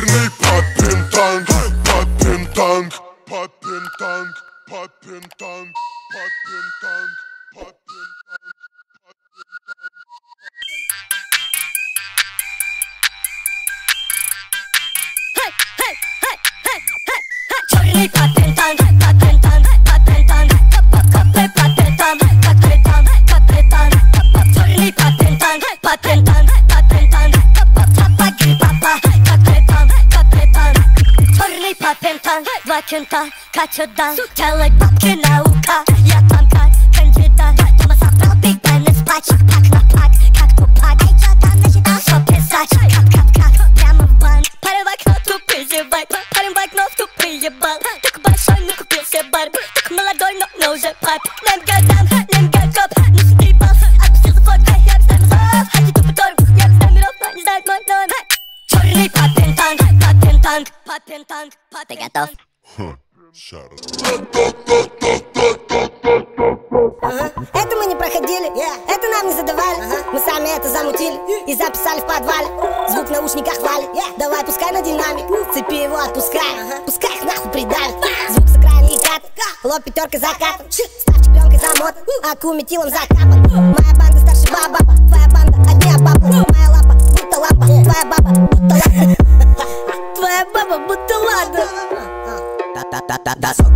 черный папин-танк, папин-танк, папин-танк, папин-танк, папин-танк, папин-танк. Черный папин-танк, папин-танк, папин-танк, папин-танк, папин-танк, папин-танк, черный папин-танк, папин-танк, папин-танк, папа, папин-танк, папин-танк, черный папин-танк, два кента, качедан, делай бабки наука, я там как кандидат, дома собрал Биг Бен из пачек, пак на пак, как тупак, эй, чё там насчитал, что писать, кап-кап-кап, прямо в банк, парень в окно тупый зевает, парень в окно тупый ебал, так большой, но купил себе Барби, так молодой, но уже пап, нам годам, нам годкоп, ну стрипал, отпустился фоткой, я обставил зов, хочу тупо торгу, я обставил миров, но не знает мой номер. Черный папин-танк, папин-танк, папин-танк, ты готов? Это мы не проходили, это нам не задавали, мы сами это замутили и записали в подвале. Звук в наушниках валит, давай пускай на динамик, цепи его отпускай, пускай их нахуй придавит. Звук с экрана и кат, лоб пятеркой закатан, став чемпионкой замотан, аку метилом закапан. Моя банда старше баба, твоя банда одни баба, моя лапа будто лампа, твоя баба будто лампа, твоя баба будто ладно.